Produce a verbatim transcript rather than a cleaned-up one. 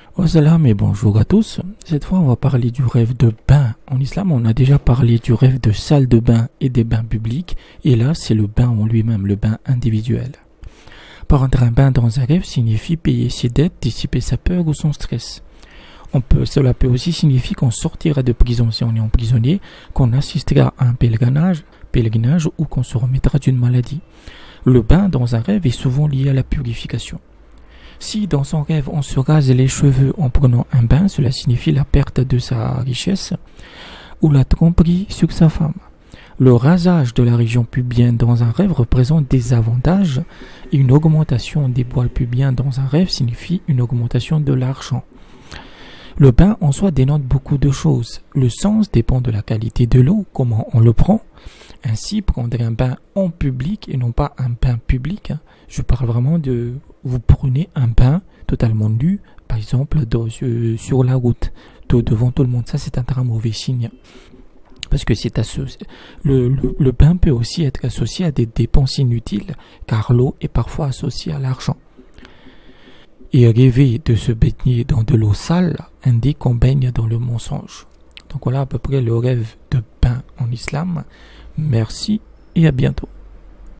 Wassalam et bonjour à tous. Cette fois, on va parler du rêve de bain. En islam, on a déjà parlé du rêve de salle de bain et des bains publics. Et là, c'est le bain en lui-même, le bain individuel. Prendre un bain dans un rêve signifie payer ses dettes, dissiper sa peur ou son stress. On peut, cela peut aussi signifier qu'on sortira de prison si on est emprisonné, qu'on assistera à un pèlerinage, pèlerinage ou qu'on se remettra d'une maladie. Le bain dans un rêve est souvent lié à la purification. Si dans son rêve on se rase les cheveux en prenant un bain, cela signifie la perte de sa richesse ou la tromperie sur sa femme. Le rasage de la région pubienne dans un rêve représente des avantages et une augmentation des poils pubiens dans un rêve signifie une augmentation de l'argent. Le bain en soi dénote beaucoup de choses. Le sens dépend de la qualité de l'eau, comment on le prend. Ainsi, prendre un bain en public et non pas un bain public. Je parle vraiment de... Vous prenez un bain totalement nu, par exemple dans, euh, sur la route, tout, devant tout le monde. Ça, c'est un très mauvais signe. Parce que c'est associé. Le, le, le bain peut aussi être associé à des dépenses inutiles, car l'eau est parfois associée à l'argent. Et rêver de se baigner dans de l'eau sale indique qu'on baigne dans le mensonge. Donc voilà à peu près le rêve de bain en islam. Merci et à bientôt.